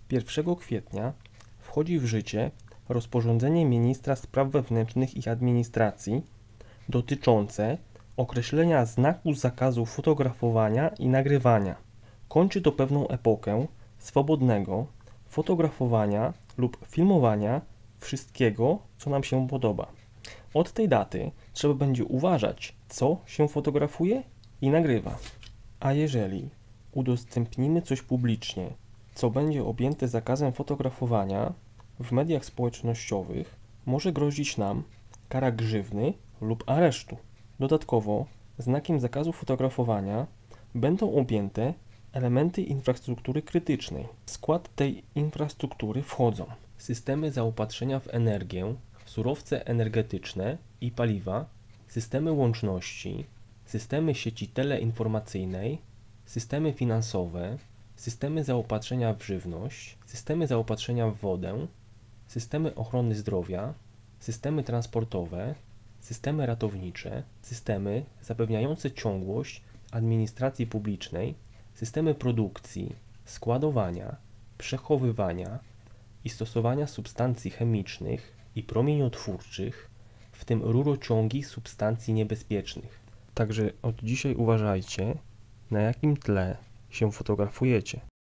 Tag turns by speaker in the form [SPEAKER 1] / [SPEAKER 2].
[SPEAKER 1] 1 kwietnia wchodzi w życie rozporządzenie ministra spraw wewnętrznych i administracji dotyczące określenia znaku zakazu fotografowania i nagrywania. Kończy to pewną epokę swobodnego fotografowania lub filmowania wszystkiego, co nam się podoba. Od tej daty trzeba będzie uważać, co się fotografuje i nagrywa. A jeżeli udostępnimy coś publicznie, co będzie objęte zakazem fotografowania w mediach społecznościowych, może grozić nam kara grzywny lub aresztu. Dodatkowo znakiem zakazu fotografowania będą objęte elementy infrastruktury krytycznej. W skład tej infrastruktury wchodzą systemy zaopatrzenia w energię, surowce energetyczne i paliwa, systemy łączności, systemy sieci teleinformacyjnej, systemy finansowe, systemy zaopatrzenia w żywność, systemy zaopatrzenia w wodę, systemy ochrony zdrowia, systemy transportowe, systemy ratownicze, systemy zapewniające ciągłość administracji publicznej, systemy produkcji, składowania, przechowywania i stosowania substancji chemicznych i promieniotwórczych, w tym rurociągi substancji niebezpiecznych. Także od dzisiaj uważajcie, na jakim tle się fotografujecie.